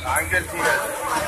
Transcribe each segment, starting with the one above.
Uncle ঠিক আছে।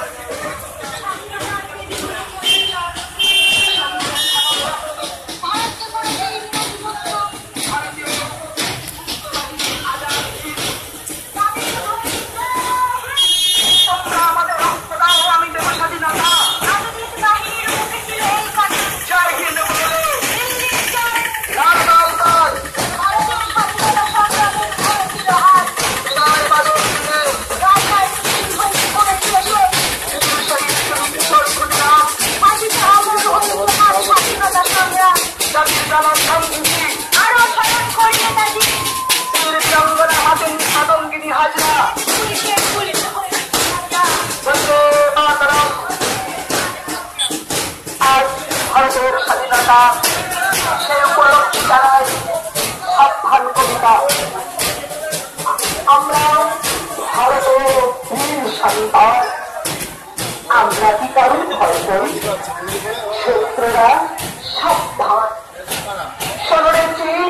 ভারতের স্বাধীনতা সেই উপলক্ষে জানাই সাবধান কবিতা। আমরা ভারতের বীর সন্তান, আমরা কি কারণ ভয় করি? শত্রুরা সাবধান। শোনে চীন,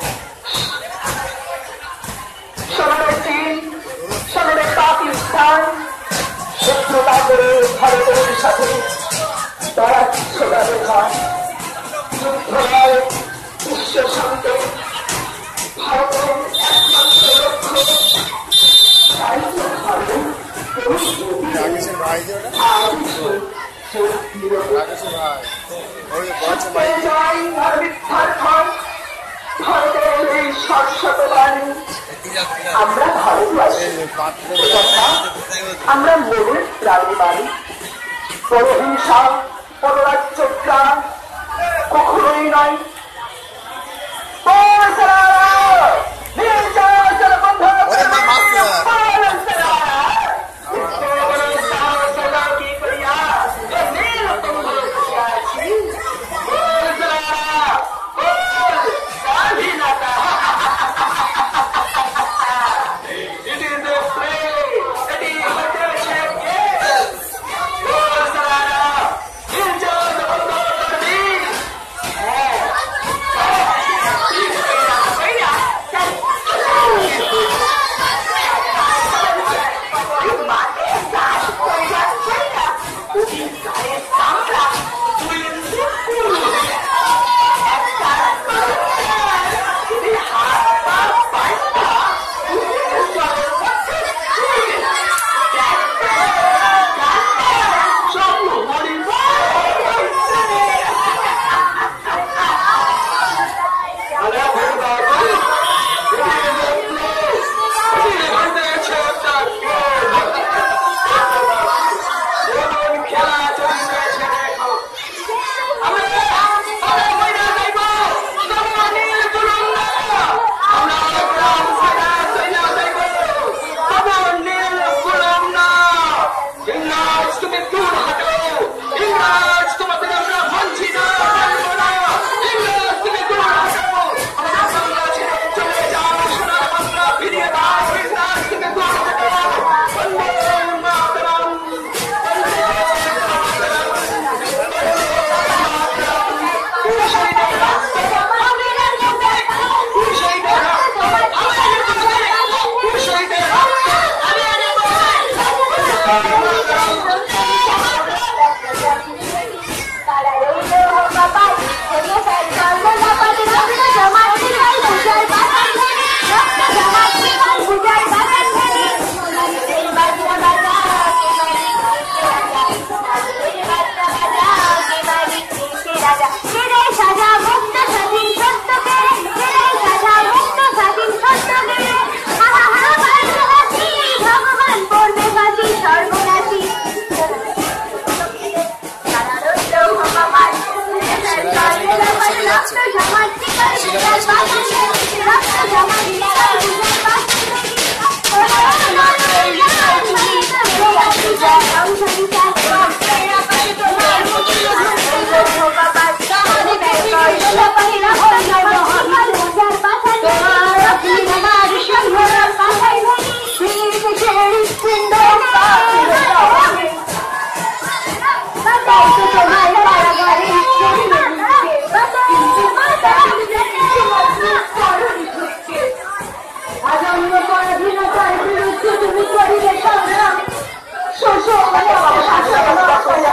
শোনে পাকিস্তান, শত্রুতা করে ভারতের সাথে তারা ছোড়াবে খান। যুদ্ধরায় বিশ্ব শান্তি ভারতের একমাত্র লক্ষ্য। তাই তো ভারত ভারতের এই শাশ্বত বাণী আমরা ভারতবাসী, আমরা মনের প্রাণী বাণী। বড় হিংসা পররাজ্য প্রাণ কখনোই নয়।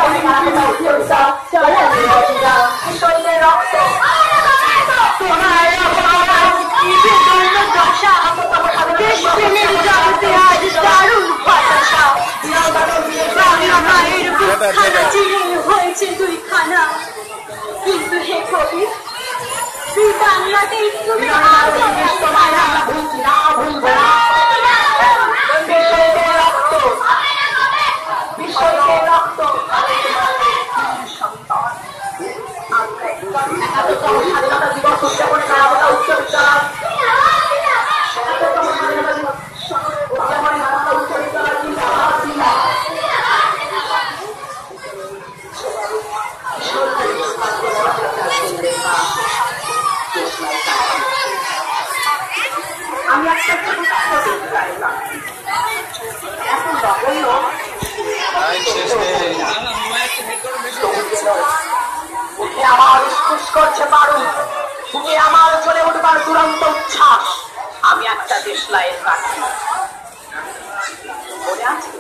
হয়েছে দুইখানা, কিন্তু হে কবি তুই বাংলাদেশ তুমি স্বাধীনতা দিবস উদযাপনে নানাবতা উৎসব আমি একটা এখন নগণ্য আমার উৎকুশ করছে পারুন, তুমি আমার চলে উঠবার দুরন্ত উচ্ছ্বাস। আমি একটা দেশলাইয়ের কাছে মনে আছে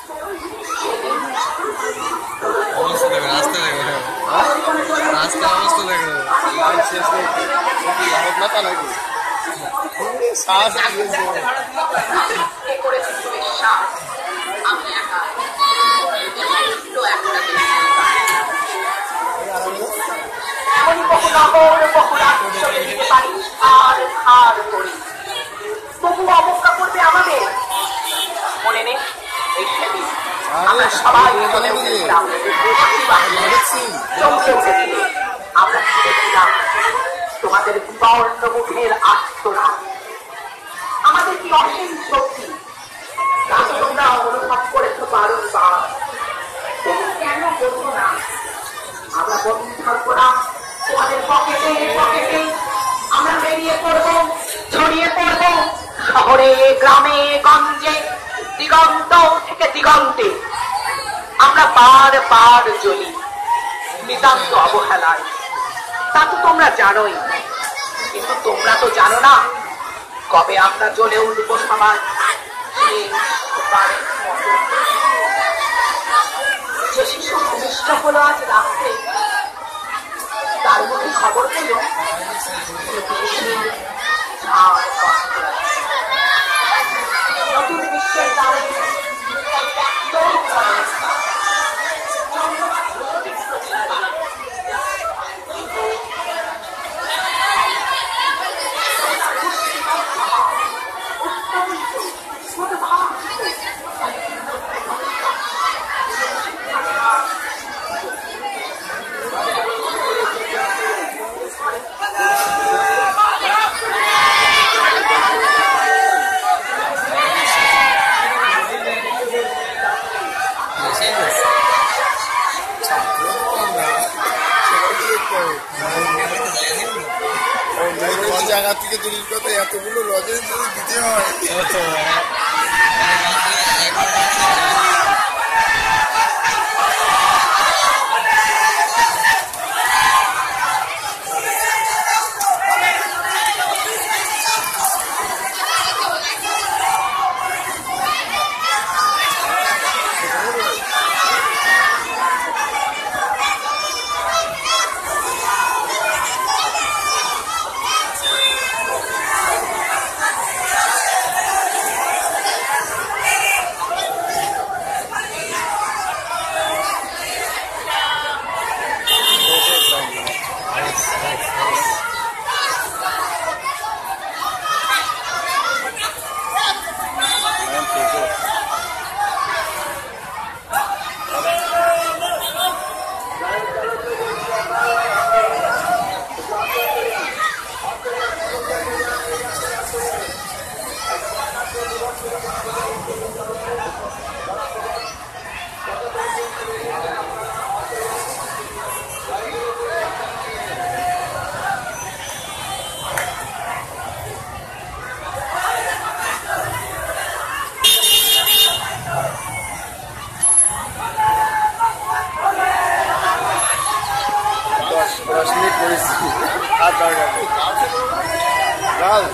আমি একা এমনই বহু নগর বহু রাজ্য দিতে পারি আর হার করি, তবু অবজ্ঞা করবে আমাদের। মনে নেই এই সেদিন আমরা সবাই চলে উঠেছিলাম, আমরা ছিলাম তোমাদের বিবর্ণ মুখের আত্মরা। আমাদের কি অসীম শক্তি তোমরা অনুভব করেছো বারংবার, কেন বলবো না? আমরা বন্ধু থাকবো না তোমাদের পকেটে পকেটে, আমরা বেরিয়ে পড়বো, ছড়িয়ে পড়বো শহরে গ্রামে গঞ্জে, দিগন্ত থেকে দিগন্তে। আমরা বার বার জ্বলি নিতান্ত অবহেলায়, তা তো তোমরা জানোই, কিন্তু তোমরা তো জানো না কবে আমরা জ্বলে উঠবো সবাই। যে শিশু ভূমিষ্ঠ হলো আজ রাত্রে, তার মুখে খবর পেল নতুন বিশ্বের দ্বারে জায়গা থেকে তৈরি করতে এতগুলো লজেন্স দিতে হয়।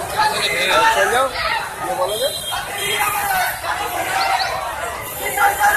जाओ